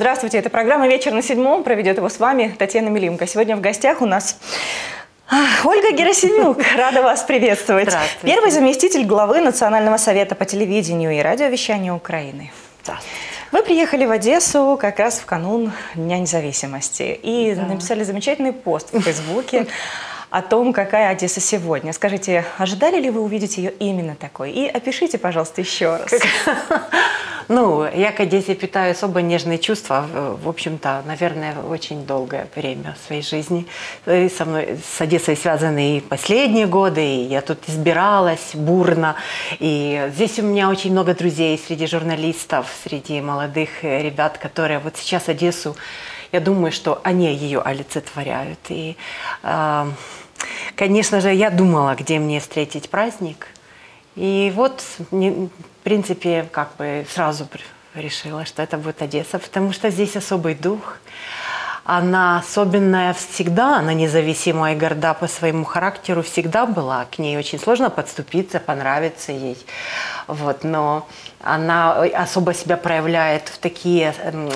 Здравствуйте, это программа «Вечер на седьмом». Проведет его с вами Татьяна Милимко. Сегодня в гостях у нас Ольга Герасимюк. Рада вас приветствовать. Здравствуйте. Первый заместитель главы Национального совета по телевидению и радиовещанию Украины. Здравствуйте. Вы приехали в Одессу как раз в канун Дня независимости и Да. написали замечательный пост в Фейсбуке о том, какая Одесса сегодня. Скажите, ожидали ли вы увидеть ее именно такой? И опишите, пожалуйста, еще раз. Ну, я к Одессе питаю особо нежные чувства, в общем-то, наверное, очень долгое время в своей жизни. И со мной, с Одессой связаны и последние годы, и я тут избиралась бурно. И здесь у меня очень много друзей среди журналистов, среди молодых ребят, которые вот сейчас Одессу, я думаю, что они ее олицетворяют. И, конечно же, я думала, где мне встретить праздник. И вот, в принципе, как бы сразу решила, что это будет Одесса, потому что здесь особый дух. Она особенная всегда, она независимая и горда по своему характеру всегда была. К ней очень сложно подступиться, понравиться ей. Вот, но она особо себя проявляет в таких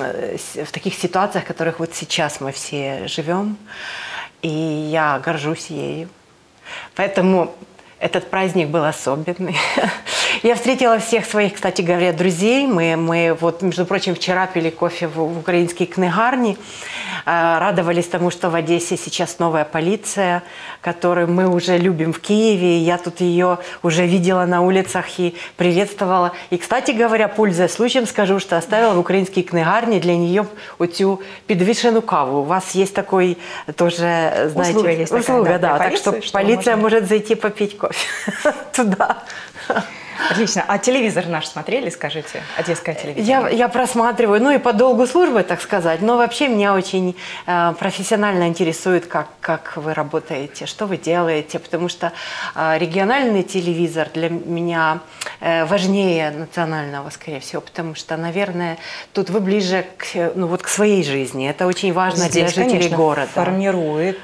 ситуациях, в которых вот сейчас мы все живем. И я горжусь ею. Поэтому этот праздник был особенный. Я встретила всех своих, кстати говоря, друзей. Мы вот, между прочим, вчера пили кофе в украинской книгарне. Радовались тому, что в Одессе сейчас новая полиция, которую мы уже любим в Киеве. Я тут ее уже видела на улицах и приветствовала. И, кстати говоря, пользуясь случаем, скажу, что оставила в украинской книгарне для нее оцю підвішену каву. У вас есть такой тоже, знаете, услуга есть такая, услуга, да. Так полиции, что полиция может зайти попить кофе туда. Отлично. А телевизор наш смотрели, скажите? Одесское телевидение. Я просматриваю, ну и по долгу службы, так сказать. Но вообще меня очень профессионально интересует, как вы работаете, что вы делаете. Потому что региональный телевизор для меня важнее национального, скорее всего. Потому что, наверное, тут вы ближе к своей жизни. Это очень важно Здесь, для жителей конечно, города. Формирует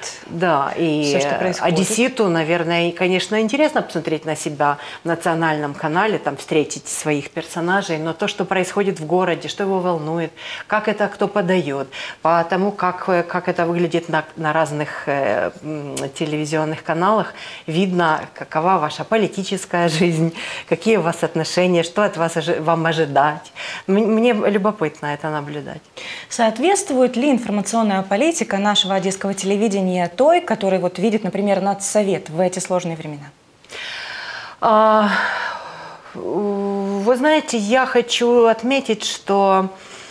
И все, что происходит. одесситу, наверное, и, конечно, интересно посмотреть на себя в национальном канале, там встретить своих персонажей, но то, что происходит в городе, что его волнует, как это кто подает, по тому, как это выглядит на разных телевизионных каналах, видно, какова ваша политическая жизнь, какие у вас отношения, что от вас вам ожидать. Мне любопытно это наблюдать. Соответствует ли информационная политика нашего одесского телевидения той, которую вот видит, например, Нацсовет в эти сложные времена? Вы знаете, я хочу отметить, что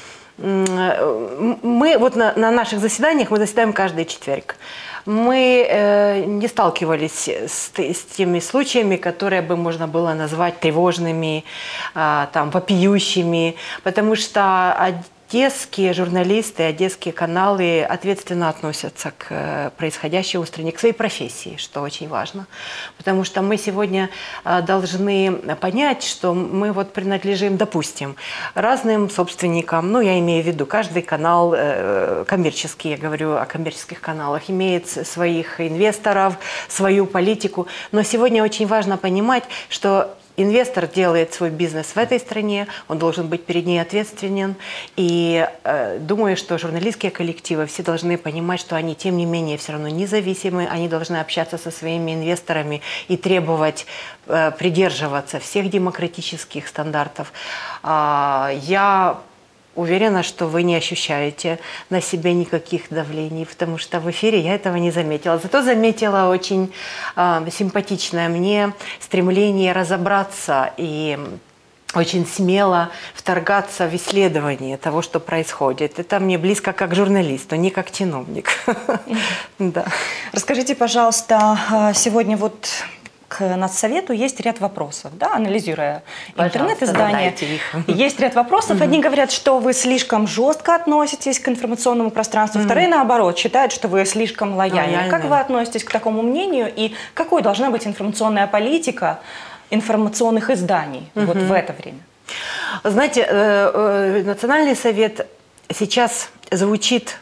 мы вот на наших заседаниях, мы заседаем каждый четверг, мы не сталкивались с теми случаями, которые бы можно было назвать тревожными, там, вопиющими, потому что одесские журналисты, одесские каналы ответственно относятся к происходящему в стране, к своей профессии, что очень важно. Потому что мы сегодня должны понять, что мы вот принадлежим, допустим, разным собственникам. Ну, я имею в виду, каждый канал коммерческий, я говорю о коммерческих каналах, имеет своих инвесторов, свою политику. Но сегодня очень важно понимать, что инвестор делает свой бизнес в этой стране, он должен быть перед ней ответственен. И думаю, что журналистские коллективы все должны понимать, что они, тем не менее, все равно независимы, они должны общаться со своими инвесторами и требовать придерживаться всех демократических стандартов. Я уверена, что вы не ощущаете на себе никаких давлений, потому что в эфире я этого не заметила. Зато заметила очень симпатичное мне стремление разобраться и очень смело вторгаться в исследование того, что происходит. Это мне близко как журналисту, не как чиновник. Да. Расскажите, пожалуйста, сегодня вот к Нацсовету есть ряд вопросов, да, анализируя интернет-издания. Есть ряд вопросов. Одни говорят, что вы слишком жестко относитесь к информационному пространству, вторые, наоборот, считают, что вы слишком лояльны. Как вы относитесь к такому мнению и какой должна быть информационная политика информационных изданий вот в это время? Знаете, Национальный совет сейчас звучит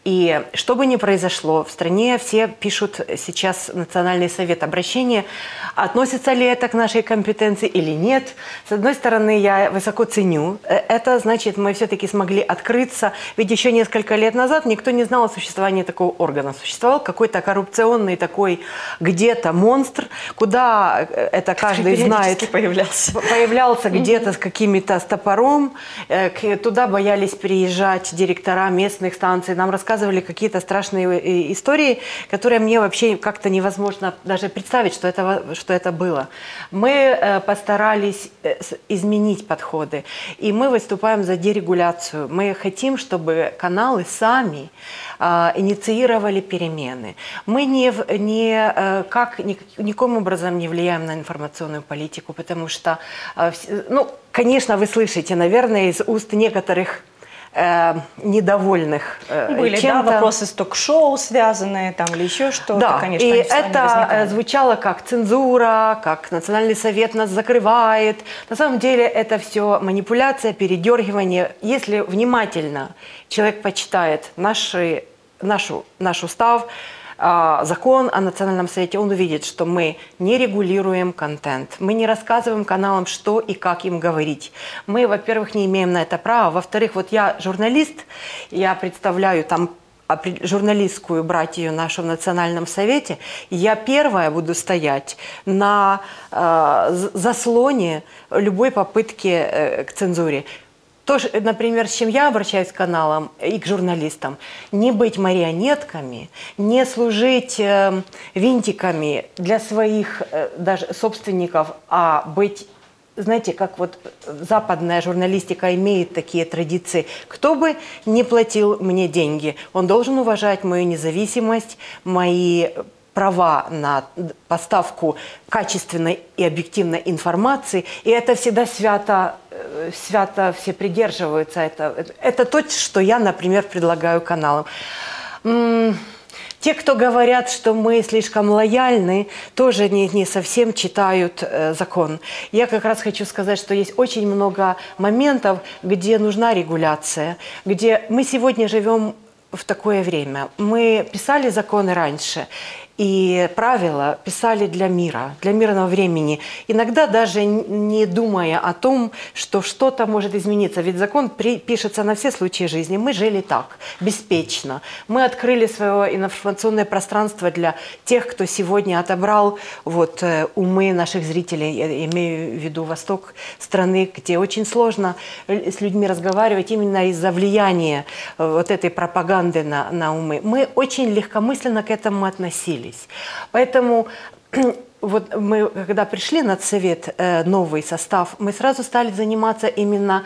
И что бы ни произошло, в стране все пишут сейчас Национальный совет обращения, относится ли это к нашей компетенции или нет. С одной стороны, я высоко ценю. Это значит, мы все-таки смогли открыться. Ведь еще несколько лет назад никто не знал о существовании такого органа. Существовал какой-то коррупционный такой где-то монстр, куда это каждый знает. Появлялся где-то с какими-то с топором. Туда боялись приезжать директора местных станций. Нам рассказывали какие-то страшные истории, которые мне вообще как-то невозможно даже представить, что это было. Мы постарались изменить подходы, и мы выступаем за дерегуляцию. Мы хотим, чтобы каналы сами инициировали перемены. Мы никаким образом не влияем на информационную политику, потому что, ну, конечно, вы слышите, наверное, из уст некоторых недовольных были, да, вопросы с ток-шоу связанные там или еще что-то, да, конечно. И это звучало как цензура, как Национальный совет нас закрывает. На самом деле это все манипуляция, передергивание. Если внимательно человек почитает наш устав, закон о Национальном совете, он увидит, что мы не регулируем контент, мы не рассказываем каналам, что и как им говорить. Мы, во-первых, не имеем на это права, во-вторых, вот я журналист, я представляю там журналистскую братью нашу в Национальном совете, я первая буду стоять на заслоне любой попытки к цензуре. То, например, с чем я обращаюсь к каналам и к журналистам, не быть марионетками, не служить винтиками для своих даже собственников, а быть, знаете, как вот западная журналистика имеет такие традиции. Кто бы не платил мне деньги, он должен уважать мою независимость, мои права на поставку качественной и объективной информации, и это всегда свято все придерживаются. Это то, что я, например, предлагаю каналам. Те, кто говорят, что мы слишком лояльны, тоже не совсем читают закон. Я как раз хочу сказать, что есть очень много моментов, где нужна регуляция, где мы сегодня живем в такое время. Мы писали законы раньше, и правила писали для мира, для мирного времени. Иногда даже не думая о том, что что-то может измениться. Ведь закон пишется на все случаи жизни. Мы жили так, беспечно. Мы открыли свое информационное пространство для тех, кто сегодня отобрал вот, умы наших зрителей. Я имею в виду восток страны, где очень сложно с людьми разговаривать именно из-за влияния вот этой пропаганды на умы. Мы очень легкомысленно к этому относились. Поэтому вот мы, когда пришли на Совет, новый состав, мы сразу стали заниматься именно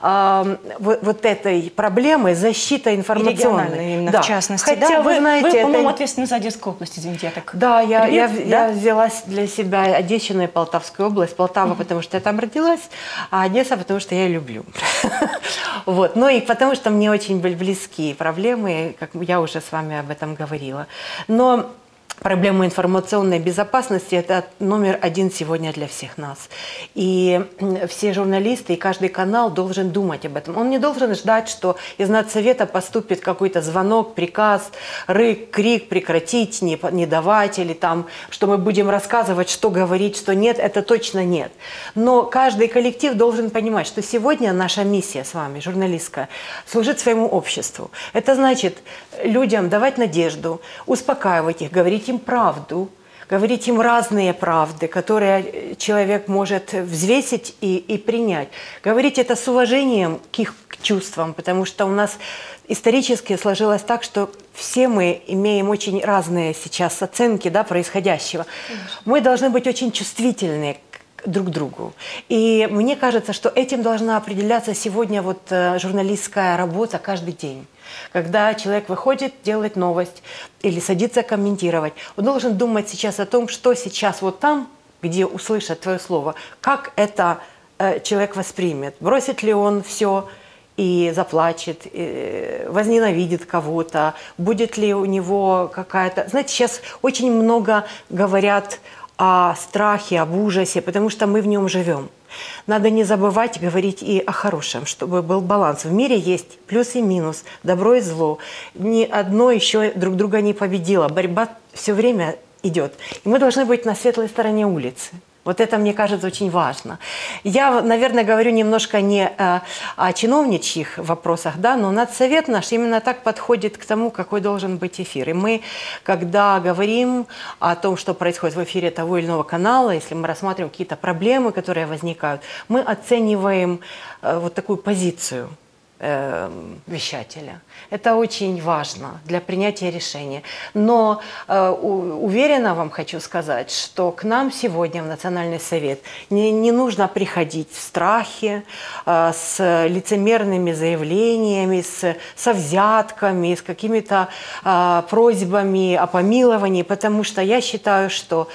вот этой проблемой защиты информационной. Именно, да. В частности. Хотя, да, вы знаете, вы, по-моему, ответственны за Одесскую область, извините, я так... Да, я взяла для себя Одещину и Полтавскую область. Полтава, потому что я там родилась, а Одесса, потому что я ее люблю. Вот. Ну и потому что мне очень были близкие проблемы, как я уже с вами об этом говорила. Но проблема информационной безопасности – это номер один сегодня для всех нас. И все журналисты и каждый канал должен думать об этом. Он не должен ждать, что из Надсовета поступит какой-то звонок, приказ, рык, крик, прекратить, не давать, или там, что мы будем рассказывать, что говорить, что нет. Это точно нет. Но каждый коллектив должен понимать, что сегодня наша миссия с вами, журналистская, служить своему обществу. Это значит людям давать надежду, успокаивать их, говорить им правду, говорить им разные правды, которые человек может взвесить и принять. Говорить это с уважением к их чувствам, потому что у нас исторически сложилось так, что все мы имеем очень разные сейчас оценки, да, происходящего. Конечно. Мы должны быть очень чувствительны друг к другу. И мне кажется, что этим должна определяться сегодня вот журналистская работа каждый день. Когда человек выходит делать новость или садится комментировать, он должен думать сейчас о том, что сейчас вот там, где услышат твое слово, как это человек воспримет. Бросит ли он все и заплачет, и возненавидит кого-то, будет ли у него какая-то... Знаете, сейчас очень много говорят о страхе, об ужасе, потому что мы в нем живем. Надо не забывать говорить и о хорошем, чтобы был баланс. В мире есть плюс и минус, добро и зло. Ни одно еще друг друга не победило. Борьба все время идет. И мы должны быть на светлой стороне улицы. Вот это, мне кажется, очень важно. Я, наверное, говорю немножко не о чиновничьих вопросах, да, но Надсовет наш именно так подходит к тому, какой должен быть эфир. И мы, когда говорим о том, что происходит в эфире того или иного канала, если мы рассматриваем какие-то проблемы, которые возникают, мы оцениваем вот такую позицию вещателя. Это очень важно для принятия решения. Но уверенно вам хочу сказать, что к нам сегодня в Национальный совет не нужно приходить в страхе, с лицемерными заявлениями, со взятками, с какими-то просьбами о помиловании, потому что я считаю, что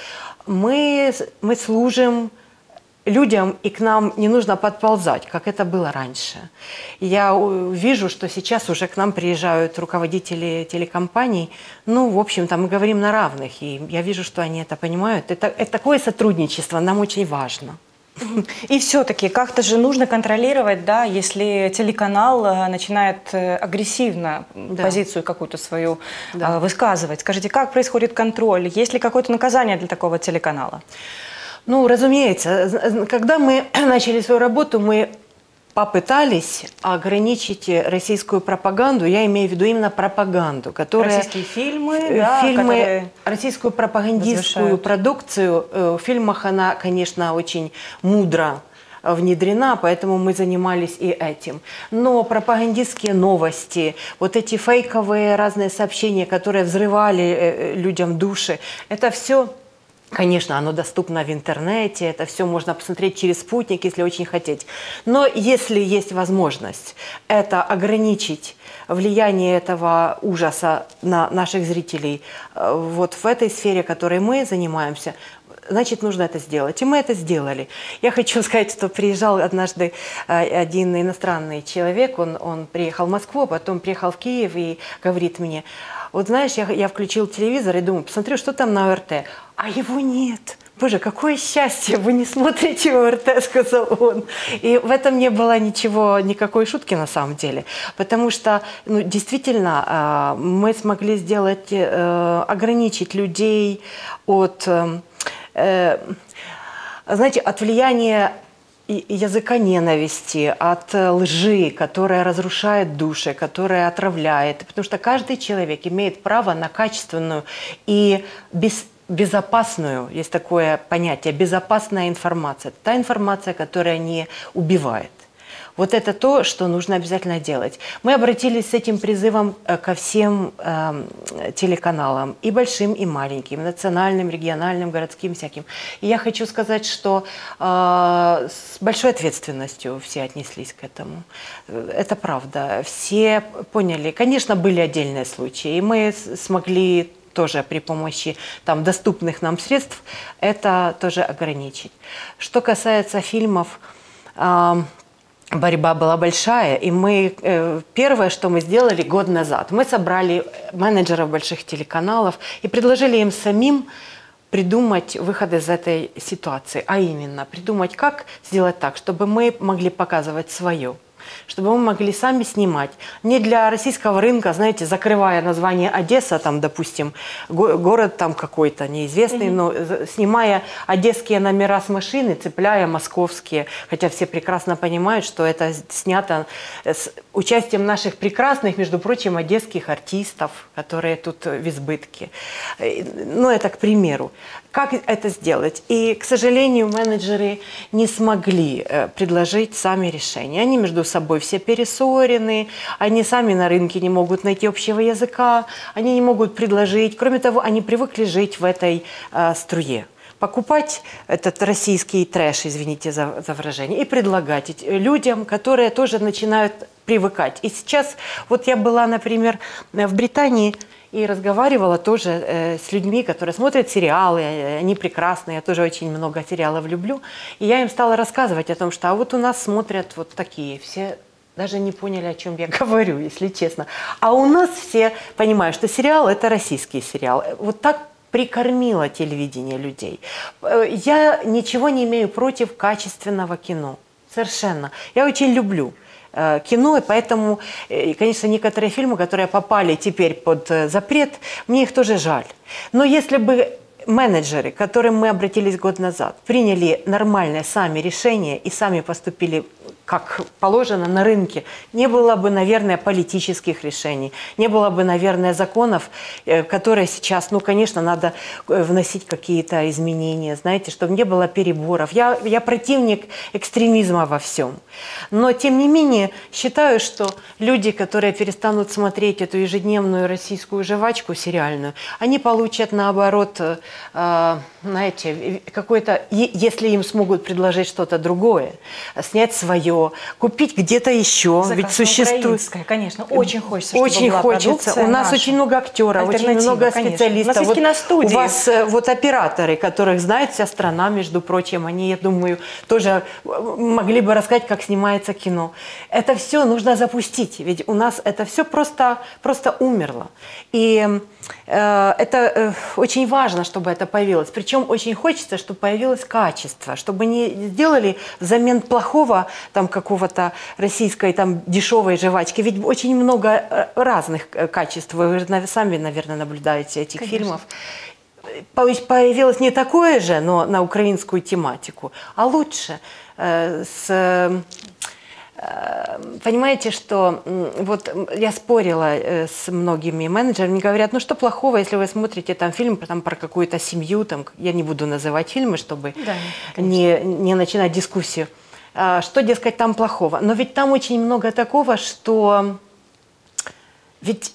мы служим людям, и к нам не нужно подползать, как это было раньше. Я вижу, что сейчас уже к нам приезжают руководители телекомпаний. Ну, в общем-то, мы говорим на равных, и я вижу, что они это понимают. Это такое сотрудничество нам очень важно. И все-таки как-то же нужно контролировать, да, если телеканал начинает агрессивно позицию какую-то свою высказывать. Скажите, как происходит контроль? Есть ли какое-то наказание для такого телеканала? Ну, разумеется, когда мы начали свою работу, мы попытались ограничить российскую пропаганду, я имею в виду именно пропаганду, которая... Российские фильмы, да, российскую пропагандистскую продукцию. В фильмах она, конечно, очень мудро внедрена, поэтому мы занимались и этим. Но пропагандистские новости, вот эти фейковые разные сообщения, которые взрывали людям души, это все... Конечно, оно доступно в интернете, это все можно посмотреть через спутник, если очень хотеть. Но если есть возможность это ограничить, влияние этого ужаса на наших зрителей вот в этой сфере, которой мы занимаемся, значит, нужно это сделать. И мы это сделали. Я хочу сказать, что приезжал однажды один иностранный человек, он приехал в Москву, а потом приехал в Киев и говорит мне: вот знаешь, я включил телевизор и думаю, посмотрю, что там на ОРТ. А его нет. Боже, какое счастье, вы не смотрите ОРТ, сказал он. И в этом не было никакой шутки на самом деле. Потому что, ну, действительно, мы смогли сделать, ограничить людей от, знаете, от влияния языка ненависти, от лжи, которая разрушает души, которая отравляет. Потому что каждый человек имеет право на качественную и безопасную, есть такое понятие, безопасная информация. Та информация, которая не убивает. Вот это то, что нужно обязательно делать. Мы обратились с этим призывом ко всем телеканалам, и большим, и маленьким, национальным, региональным, городским, всяким. И я хочу сказать, что с большой ответственностью все отнеслись к этому. Это правда. Все поняли. Конечно, были отдельные случаи, и мы смогли тоже при помощи там доступных нам средств это тоже ограничить. Что касается фильмов, борьба была большая, и мы первое, что мы сделали год назад, мы собрали менеджеров больших телеканалов и предложили им самим придумать выход из этой ситуации, а именно придумать, как сделать так, чтобы мы могли показывать свое, чтобы мы могли сами снимать. Не для российского рынка, знаете, закрывая название Одесса, там, допустим, город там какой-то неизвестный, но снимая одесские номера с машины, цепляя московские, хотя все прекрасно понимают, что это снято с участием наших прекрасных, между прочим, одесских артистов, которые тут в избытке. Ну, это к примеру. Как это сделать? И, к сожалению, менеджеры не смогли предложить сами решения. Они между собой все перессорены, они сами на рынке не могут найти общего языка, они не могут предложить. Кроме того, они привыкли жить в этой струе. Покупать этот российский трэш, извините за выражение, и предлагать людям, которые тоже начинают привыкать. И сейчас, вот я была, например, в Британии, и разговаривала тоже с людьми, которые смотрят сериалы, они прекрасные, я тоже очень много сериалов люблю. И я им стала рассказывать о том, что а вот у нас смотрят вот такие, все даже не поняли, о чем я говорю, если честно. А у нас все понимают, что сериал – это российский сериал. Вот так прикормило телевидение людей. Я ничего не имею против качественного кино. Совершенно. Я очень люблю кино, и поэтому, конечно, некоторые фильмы, которые попали теперь под запрет, мне их тоже жаль. Но если бы менеджеры, к которым мы обратились год назад, приняли нормальные сами решения и сами поступили как положено на рынке, не было бы, наверное, политических решений, не было бы, наверное, законов, которые сейчас, ну, конечно, надо вносить какие-то изменения, знаете, чтобы не было переборов. Я противник экстремизма во всем. Но, тем не менее, считаю, что люди, которые перестанут смотреть эту ежедневную российскую жвачку сериальную, они получат, наоборот, знаете, какой-то, если им смогут предложить что-то другое, снять свое, купить где-то еще, ведь существует. Конечно, очень хочется, очень хочется. У нас очень много актеров, очень много специалистов. У нас есть киностудии. У вас вот операторы, которых знает вся страна, между прочим, они, я думаю, тоже могли бы рассказать, как снимается кино. Это все нужно запустить, ведь у нас это все просто умерло. И это очень важно, чтобы это появилось. Причем очень хочется, чтобы появилось качество, чтобы не сделали взамен плохого там какого-то российской там дешевой жвачки. Ведь очень много разных качеств. Вы сами, наверное, наблюдаете этих фильмов. Появилось не такое же, но на украинскую тематику, а лучше. Понимаете, что вот я спорила с многими менеджерами, говорят, ну что плохого, если вы смотрите там фильм там, про какую-то семью, там, я не буду называть фильмы, чтобы не начинать дискуссию, что, дескать, там плохого. Но ведь там очень много такого, что ведь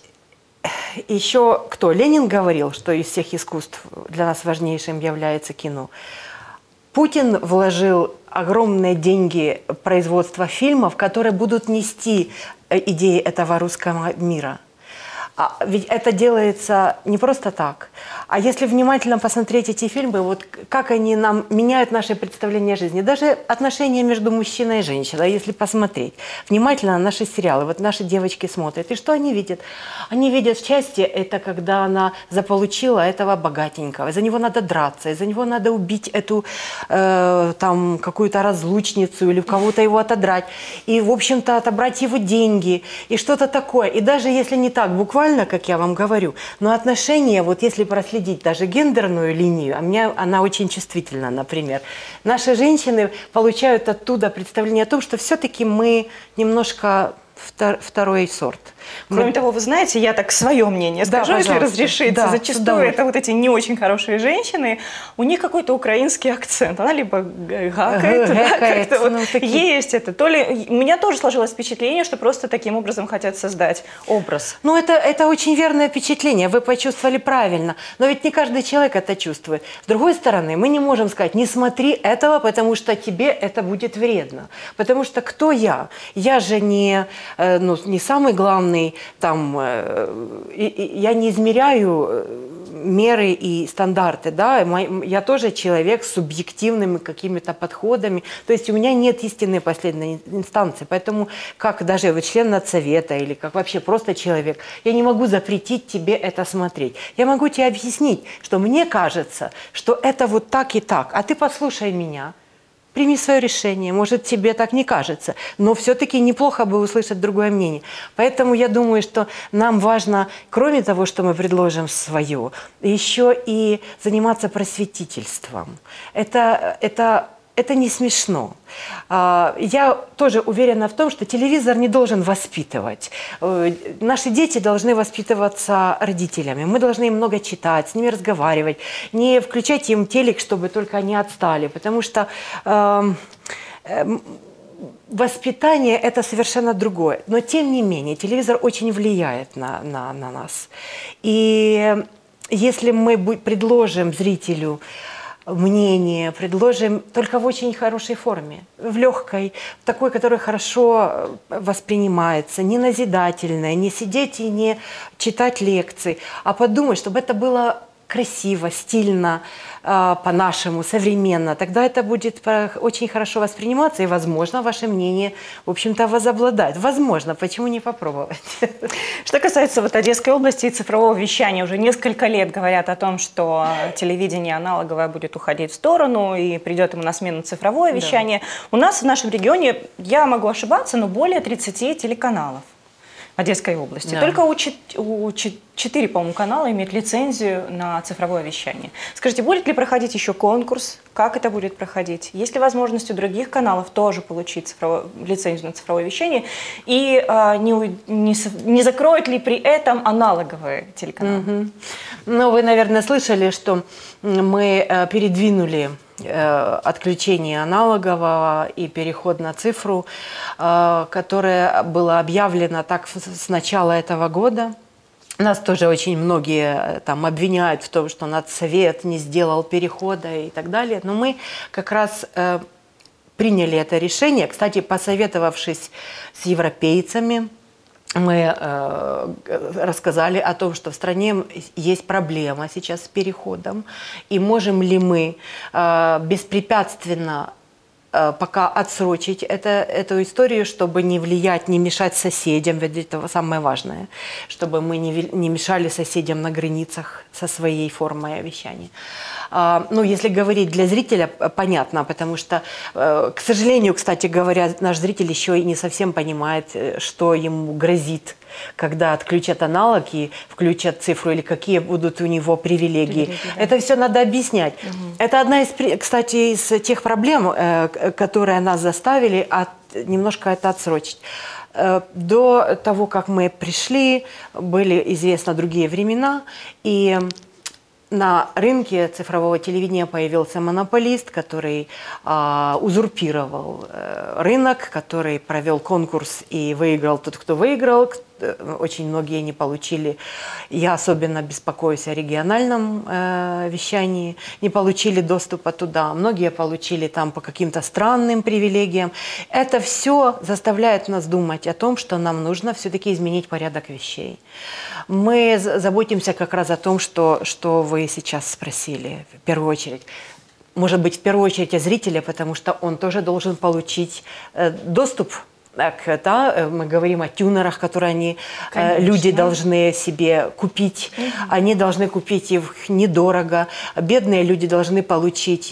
еще кто? Ленин говорил, что из всех искусств для нас важнейшим является кино. Путин вложил огромные деньги в производство фильмов, которые будут нести идеи этого русского мира. Ведь это делается не просто так. А если внимательно посмотреть эти фильмы, вот как они нам меняют наше представление о жизни, даже отношения между мужчиной и женщиной, если посмотреть внимательно на наши сериалы, вот наши девочки смотрят, и что они видят? Они видят счастье, это когда она заполучила этого богатенького, за него надо драться, за него надо убить эту там какую-то разлучницу или в кого-то его отодрать, и, в общем-то, отобрать его деньги, и что-то такое. И даже если не так буквально, как я вам говорю, но отношения, вот если проследить даже гендерную линию, а мне она очень чувствительна, например, наши женщины получают оттуда представление о том, что все-таки мы немножко второй сорт. Кроме того, вы знаете, я так свое мнение скажу, если разрешите. Да, зачастую это вот эти не очень хорошие женщины, у них какой-то украинский акцент. Она либо гакает, как-то вот есть это. То ли у меня тоже сложилось впечатление, что просто таким образом хотят создать образ. Ну, это очень верное впечатление, вы почувствовали правильно. Но ведь не каждый человек это чувствует. С другой стороны, мы не можем сказать, не смотри этого, потому что тебе это будет вредно. Потому что кто я? Я же не самый главный там, я не измеряю меры и стандарты, да, я тоже человек с субъективными какими-то подходами, то есть у меня нет истинной последней инстанции, поэтому как даже вот член Надсовета или как вообще просто человек, я не могу запретить тебе это смотреть. Я могу тебе объяснить, что мне кажется, что это вот так и так, а ты послушай меня. Прими свое решение, может, тебе так не кажется, но все-таки неплохо бы услышать другое мнение. Поэтому я думаю, что нам важно, кроме того, что мы предложим свое, еще и заниматься просветительством. Это не смешно. Я тоже уверена в том, что телевизор не должен воспитывать. Наши дети должны воспитываться родителями. Мы должны им много читать, с ними разговаривать, не включать им телек, чтобы только они отстали. Потому что воспитание – это совершенно другое. Но тем не менее, телевизор очень влияет на нас. И если мы предложим зрителю мнение, предложим только в очень хорошей форме, в легкой, в такой, которая хорошо воспринимается, не назидательная, не сидеть и не читать лекции, а подумать, чтобы это было красиво, стильно, по-нашему, современно, тогда это будет очень хорошо восприниматься, и, возможно, ваше мнение, в общем-то, возобладает. Возможно, почему не попробовать? Что касается вот Одесской области и цифрового вещания, уже несколько лет говорят о том, что телевидение аналоговое будет уходить в сторону, и придет ему на смену цифровое вещание. У нас в нашем регионе, я могу ошибаться, но более 30 телеканалов в Одесской области. Да. Только у 4, по-моему, канала имеют лицензию на цифровое вещание. Скажите, будет ли проходить еще конкурс? Как это будет проходить? Есть ли возможность у других каналов тоже получить лицензию на цифровое вещание? И не закроют ли при этом аналоговые телеканалы? Ну, вы, наверное, слышали, что мы передвинули отключение аналогового и переход на цифру, которое было объявлено так с начала этого года. Нас тоже очень многие там обвиняют в том, что Надсовет не сделал перехода и так далее. Но мы как раз приняли это решение, кстати, посоветовавшись с европейцами. Мы рассказали о том, что в стране есть проблема сейчас с переходом, и можем ли мы беспрепятственно пока отсрочить эту историю, чтобы не влиять, не мешать соседям, ведь это самое важное, чтобы мы не мешали соседям на границах со своей формой вещания. Ну, если говорить для зрителя, понятно, потому что, к сожалению, кстати говоря, наш зритель еще и не совсем понимает, что ему грозит, когда отключат аналог и включат цифру, или какие будут у него привилегии. Да. Это все надо объяснять. Это одна из, кстати, из тех проблем, которые нас заставили немножко это отсрочить. До того, как мы пришли, были известны другие времена, и на рынке цифрового телевидения появился монополист, который узурпировал рынок, который провел конкурс и выиграл тот, кто выиграл. Очень многие не получили, я особенно беспокоюсь о региональном вещании, не получили доступа туда. Многие получили там по каким-то странным привилегиям. Это все заставляет нас думать о том, что нам нужно все-таки изменить порядок вещей. Мы заботимся как раз о том, что вы сейчас спросили в первую очередь. Может быть, в первую очередь о зрителе, потому что он тоже должен получить доступ. Да, мы говорим о тюнерах, которые люди должны себе купить. Они должны купить их недорого. Бедные люди должны получить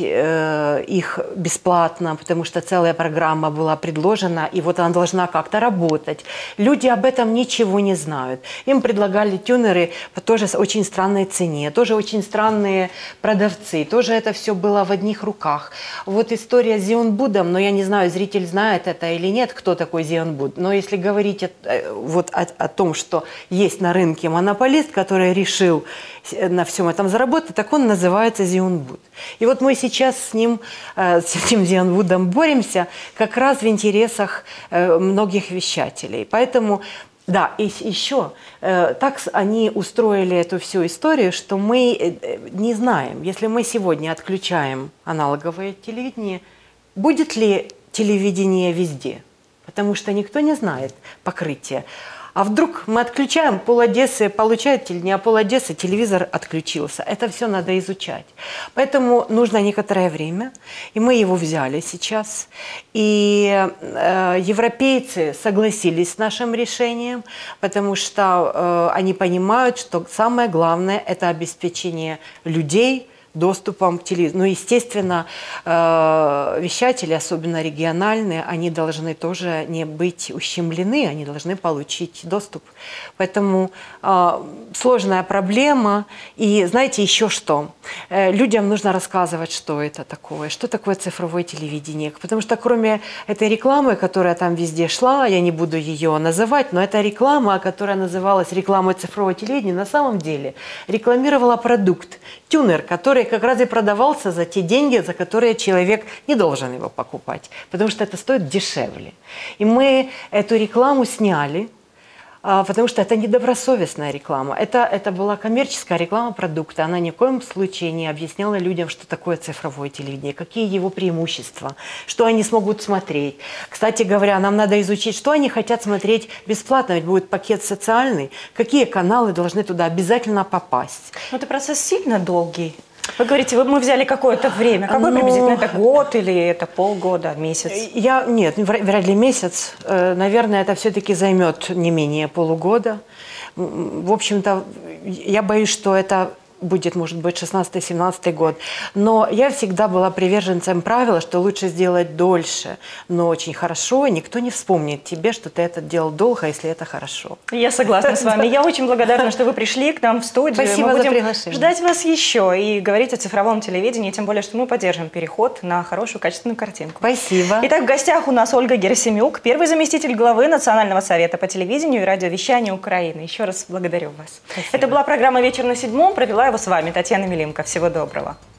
их бесплатно, потому что целая программа была предложена, и вот она должна как-то работать. Люди об этом ничего не знают. Им предлагали тюнеры по тоже очень странной цене, тоже очень странные продавцы, тоже это все было в одних руках. Вот история с Зионбудом, но я не знаю, зритель знает это или нет, кто такой Зионбуд. Но если говорить о том, что есть на рынке монополист, который решил на всем этом заработать, так он называется Зионбуд. И вот мы сейчас с ним, с этим Зионбудом боремся как раз в интересах многих вещателей. Поэтому, да, и еще так они устроили эту всю историю, что мы не знаем, если мы сегодня отключаем аналоговое телевидение, будет ли телевидение везде? Потому что никто не знает покрытия. А вдруг мы отключаем, пол Одессы получает телевидение, а пол Одессы телевизор отключился. Это все надо изучать. Поэтому нужно некоторое время, и мы его взяли сейчас. И европейцы согласились с нашим решением, потому что они понимают, что самое главное – это обеспечение людей доступом к телевизору. Ну, естественно, вещатели, особенно региональные, они должны тоже не быть ущемлены, они должны получить доступ. Поэтому сложная проблема. И знаете еще что? Людям нужно рассказывать, что это такое, что такое цифровое телевидение. Потому что кроме этой рекламы, которая там везде шла, я не буду ее называть, но эта реклама, которая называлась рекламой цифрового телевидения, на самом деле рекламировала продукт, тюнер, который как раз и продавался за те деньги, за которые человек не должен его покупать, потому что это стоит дешевле. И мы эту рекламу сняли, Потому что это недобросовестная реклама. Это была коммерческая реклама продукта. Она ни в коем случае не объясняла людям, что такое цифровое телевидение, какие его преимущества, что они смогут смотреть. Кстати говоря, нам надо изучить, что они хотят смотреть бесплатно, ведь будет пакет социальный, какие каналы должны туда обязательно попасть. Но это процесс сильно долгий. Вы говорите, мы взяли какое-то время. Какой приблизительно? Это год или это полгода, месяц? Нет, вряд ли месяц. Наверное, это все-таки займет не менее полугода. В общем-то, я боюсь, что это будет, может быть, 16-17 год. Но я всегда была приверженцем правила, что лучше сделать дольше, но очень хорошо. Никто не вспомнит тебе, что ты это делал долго, если это хорошо. Я согласна с вами. Я очень благодарна, что вы пришли к нам в студию. Спасибо мы за будем приглашение. ждать вас еще и говорить о цифровом телевидении, тем более, что мы поддержим переход на хорошую, качественную картинку. Спасибо. Итак, в гостях у нас Ольга Герасимюк, первый заместитель главы Национального совета по телевидению и радиовещанию Украины. Еще раз благодарю вас. Спасибо. Это была программа «Вечер на седьмом». Провела его с вами Татьяна Милимко. Всего доброго.